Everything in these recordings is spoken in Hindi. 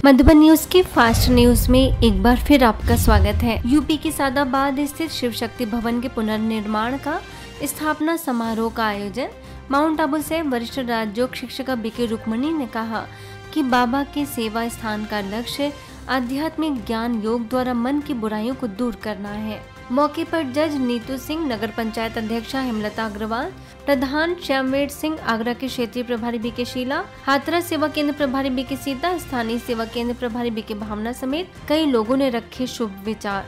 मधुबन न्यूज के फास्ट न्यूज में एक बार फिर आपका स्वागत है। यूपी के सादाबाद स्थित शिव शक्ति भवन के पुनर्निर्माण का स्थापना समारोह का आयोजन माउंट आबू से वरिष्ठ राजयोग शिक्षिका बीके रुक्मणी ने कहा कि बाबा के सेवा स्थान का लक्ष्य आध्यात्मिक ज्ञान योग द्वारा मन की बुराइयों को दूर करना है। मौके पर जज नीतू सिंह, नगर पंचायत अध्यक्षा हेमलता अग्रवाल, प्रधान श्यामवेद सिंह, आगरा के क्षेत्रीय प्रभारी बीके शीला, हाथरस सेवा केंद्र प्रभारी बीके सीता, स्थानीय सेवा केंद्र प्रभारी बीके भावना समेत कई लोगों ने रखे शुभ विचार।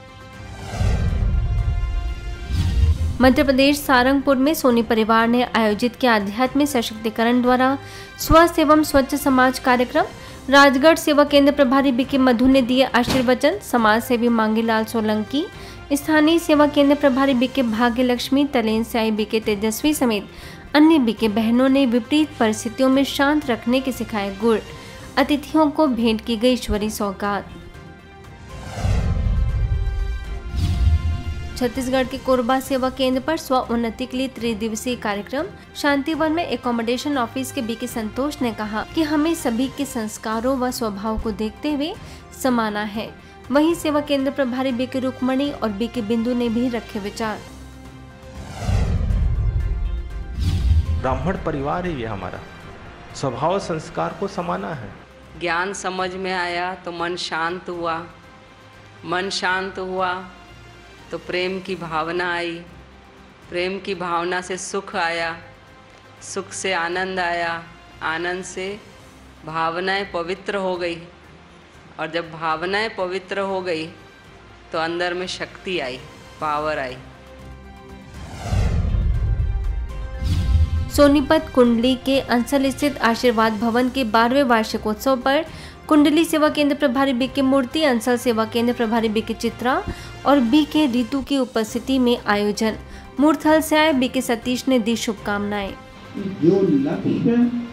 मध्य प्रदेश सारंगपुर में सोनी परिवार ने आयोजित किया आध्यात्मिक सशक्तिकरण द्वारा स्वस्थ एवं स्वच्छ समाज कार्यक्रम। राजगढ़ सेवा केंद्र प्रभारी बीके मधु ने दिए आशीर्वचन। समाज सेवी मांगीलाल सोलंकी, स्थानीय सेवा केंद्र प्रभारी बीके भाग्य लक्ष्मी, तलेन से आई बीके तेजस्वी समेत अन्य बीके बहनों ने विपरीत परिस्थितियों में शांत रखने के सिखाए गुण। अतिथियों को भेंट की गई ईश्वरी सौगात। छत्तीसगढ़ के कोरबा सेवा केंद्र पर स्व उन्नति के लिए त्रिदिवसीय कार्यक्रम। शांतिवन में एकोमोडेशन ऑफिस के बीके संतोष ने कहा कि हमें सभी के संस्कारों व स्वभाव को देखते हुए समाना है। वहीं सेवा केंद्र प्रभारी बीके रुक्मणी और बीके बिंदु ने भी रखे विचार। ब्राह्मण परिवार है ये हमारा, स्वभाव संस्कार को समाना है। ज्ञान समझ में आया तो मन शांत हुआ, मन शांत हुआ तो प्रेम की भावना आई, प्रेम की भावना से सुख आया, सुख से आनंद आया, आनंद से भावनाएं पवित्र हो गई, और जब भावनाएं पवित्र हो गई तो अंदर में शक्ति आई, पावर आई। सोनीपत कुंडली के अंसल स्थित आशीर्वाद भवन के 12वें वार्षिकोत्सव पर कुंडली सेवा केंद्र प्रभारी बीके मूर्ति, अंसल सेवा केंद्र प्रभारी बीके चित्रा और बीके ऋतु की उपस्थिति में आयोजन। मूर्थल से आए बीके सतीश ने दी शुभकामनाएं। जो लक्ष्य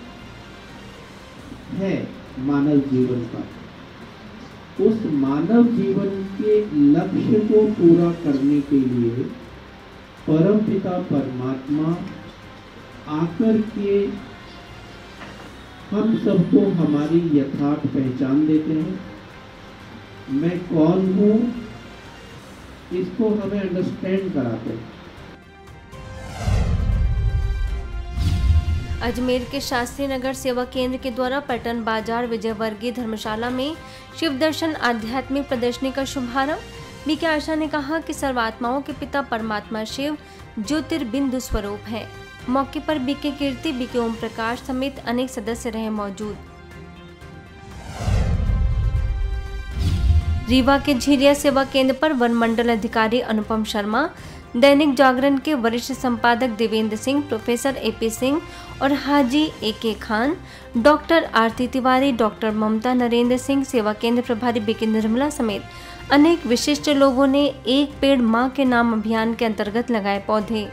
है मानव जीवन का, उस मानव जीवन के लक्ष्य को पूरा करने के लिए परमपिता परमात्मा आकर के हम सबको हमारी यथार्थ पहचान देते हैं। मैं कौन हूँ इसको हमें अंडरस्टैंड कराते हैं। अजमेर के शास्त्री नगर सेवा केंद्र के द्वारा पटन बाजार विजयवर्गीय धर्मशाला में शिव दर्शन आध्यात्मिक प्रदर्शनी का शुभारंभ। बीके आशा ने कहा कि सर्वात्माओं के पिता परमात्मा शिव ज्योतिर्बिंदु स्वरूप है। मौके पर बीके कीर्ति, बीके ओम प्रकाश समेत अनेक सदस्य रहे मौजूद। रीवा के झिरिया सेवा केंद्र पर वन मंडल अधिकारी अनुपम शर्मा, दैनिक जागरण के वरिष्ठ संपादक देवेंद्र सिंह, प्रोफेसर एपी सिंह और हाजी AK Khan, doctor Aarti Tiwari, doctor Mamta Narendra Singh, सेवा केंद्र प्रभारी बीके निर्मला समेत अनेक विशिष्ट लोगों ने एक पेड़ मां के नाम अभियान के अंतर्गत लगाए पौधे।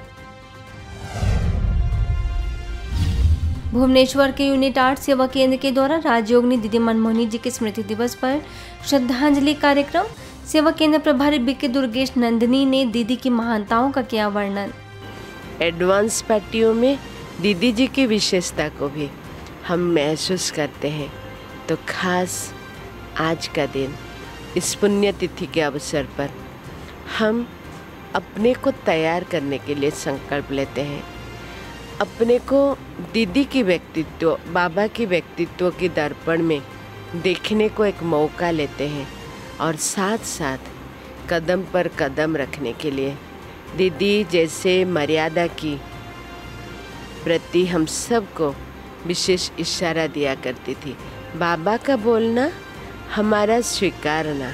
भुवनेश्वर के यूनिट 8 सेवा केंद्र के द्वारा राजयोगिनी दीदी मनमोहनी जी के स्मृति दिवस पर श्रद्धांजलि कार्यक्रम। सेवा केंद्र प्रभारी बीके दुर्गेश नंदिनी ने दीदी की महानताओं का किया वर्णन। एडवांस पार्टियों में दीदी जी की विशेषता को भी हम महसूस करते हैं, तो खास आज का दिन, इस पुण्य तिथि के अवसर पर हम अपने को तैयार करने के लिए संकल्प लेते हैं। अपने को दीदी की व्यक्तित्व, बाबा की व्यक्तित्व की दर्पण में देखने को एक मौका लेते हैं, और साथ साथ कदम पर कदम रखने के लिए दीदी जैसे मर्यादा की प्रति हम सबको विशेष इशारा दिया करती थी। बाबा का बोलना, हमारा स्वीकारना।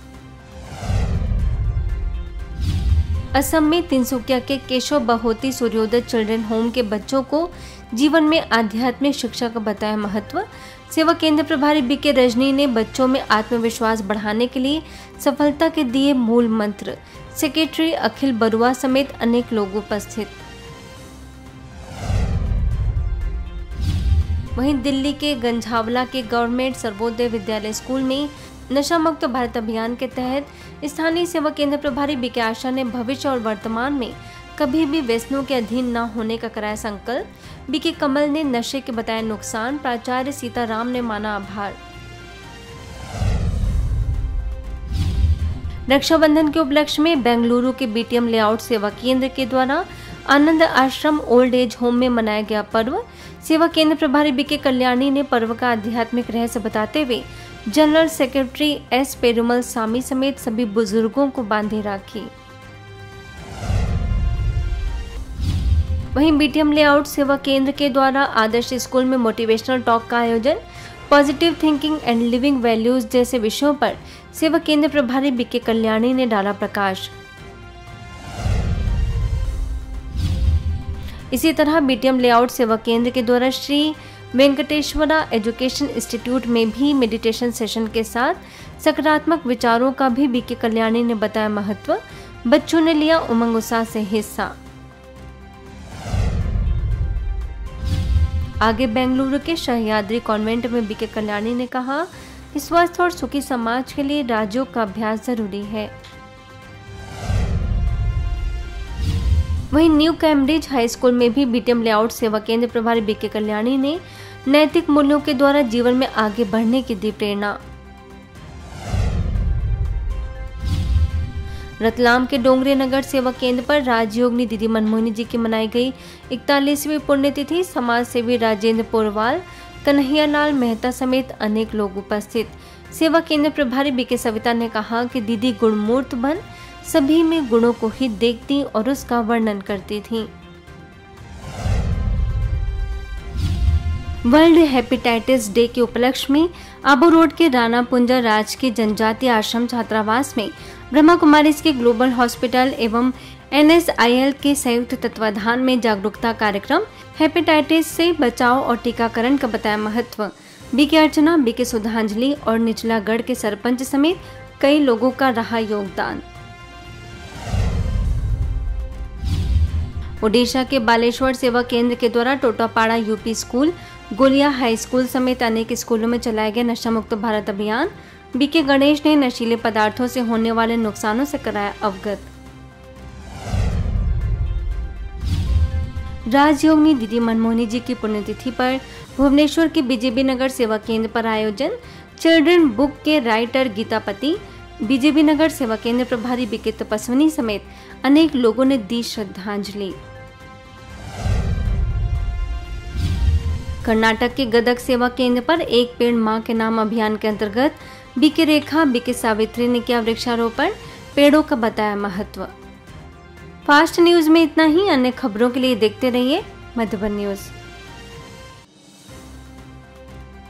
असम में तिनसुकिया के केशव बहोती सूर्योदय चिल्ड्रन होम के बच्चों को जीवन में आध्यात्मिक शिक्षा का बताया महत्व। सेवा केंद्र प्रभारी बीके रजनी ने बच्चों में आत्मविश्वास बढ़ाने के लिए सफलता के दिए मूल मंत्र। सेक्रेटरी अखिल बरुआ समेत अनेक लोग उपस्थित। वहीं दिल्ली के गंझावला के गवर्नमेंट सर्वोदय विद्यालय स्कूल में नशा मुक्त भारत अभियान के तहत स्थानीय सेवा केंद्र प्रभारी बीके आशा ने भविष्य और वर्तमान में कभी भी व्यसनों के अधीन न होने का कराया संकल्प। बीके कमल ने नशे के बताए नुकसान, प्राचार्य सीताराम ने माना आभार। रक्षाबंधन के उपलक्ष्य में बेंगलुरु के बीटीएम लेआउट सेवा केंद्र के द्वारा आनंद आश्रम ओल्ड एज होम में मनाया गया पर्व। सेवा केंद्र प्रभारी बीके कल्याणी ने पर्व का आध्यात्मिक रहस्य बताते हुए general secretary S Perumal Sami समेत सभी बुजुर्गों को बांधे राखी। वहीं बीटीएम लेआउट सेवा केंद्र के द्वारा आदर्श स्कूल में मोटिवेशनल टॉक का आयोजन, positive thinking and living values जैसे विषयों पर सेवा केंद्र प्रभारी बीके कल्याणी ने डाला प्रकाश। इसी तरह बीटीएम लेआउट सेवा केंद्र के द्वारा श्री वेंकटेश्वरा एजुकेशन इंस्टीट्यूट में भी मेडिटेशन सेशन के साथ सकारात्मक विचारों का भी बीके कल्याणी ने बताया महत्व। बच्चों ने लिया उमंग उत्साह से हिस्सा। आगे बेंगलुरु के सह्याद्री कॉन्वेंट में बीके कल्याणी ने कहा कि स्वस्थ और सुखी समाज के लिए राजयोग का अभ्यास जरूरी है। वहीं न्यू कैम्ब्रिज हाई स्कूल में भी बीटीएम लेआउट सेवा केंद्र प्रभारी बीके कल्याणी ने नैतिक मूल्यों के द्वारा जीवन में आगे बढ़ने की दी प्रेरणा। रतलाम के डोंगरे नगर सेवा केंद्र पर राजयोगिनी दीदी मनमोहिनी जी की मनाई गई 41वीं पुण्यतिथि। समाज सेवी राजेंद्र पोरवाल, कन्हैयालाल मेहता समेत अनेक लोग उपस्थित। सेवा केंद्र प्रभारी बीके सविता ने कहा कि दीदी गुणमूर्त बन सभी में गुणों को ही देखती और उसका वर्णन करती थी। वर्ल्ड हेपेटाइटिस डे के उपलक्ष्य में आबू रोड के राणा पुंजा राजकीय जनजातीय आश्रम छात्रावास में ब्रह्मा कुमारीज के ग्लोबल हॉस्पिटल एवं NSIL के संयुक्त तत्वाधान में जागरूकता कार्यक्रम हेपेटाइटिस से बचाव और टीकाकरण का बताया महत्व। बीके अर्चना, बीके सुधांजलि और निचलागढ़ के सरपंच समेत कई लोगों का रहा योगदान। ओडिशा के बालेश्वर सेवा केंद्र के द्वारा Totapara UP school, Golia high school समेत अनेक स्कूलों में चलाया गया नशा मुक्त भारत अभियान। बीके गणेश ने नशीले पदार्थों से होने वाले नुकसानों से कराया अवगत। राजयोगिनी दीदी मनमोहिनी जी की पुण्यतिथि पर भुवनेश्वर के बीजेपी नगर सेवा केंद्र पर आयोजन। चिल्ड्रन बुक के राइटर गीतापति, बीजेपी नगर सेवा केंद्र प्रभारी बीके तपस्विनी समेत अनेक लोगों ने दी श्रद्धांजलि। कर्नाटक के गदग सेवा केंद्र पर एक पेड़ मां के नाम अभियान के अंतर्गत बीके रेखा, बीके सावित्री ने किया वृक्षारोपण। पेड़ों का बताया महत्व। फास्ट न्यूज में इतना ही। अन्य खबरों के लिए देखते रहिए मधुबन न्यूज।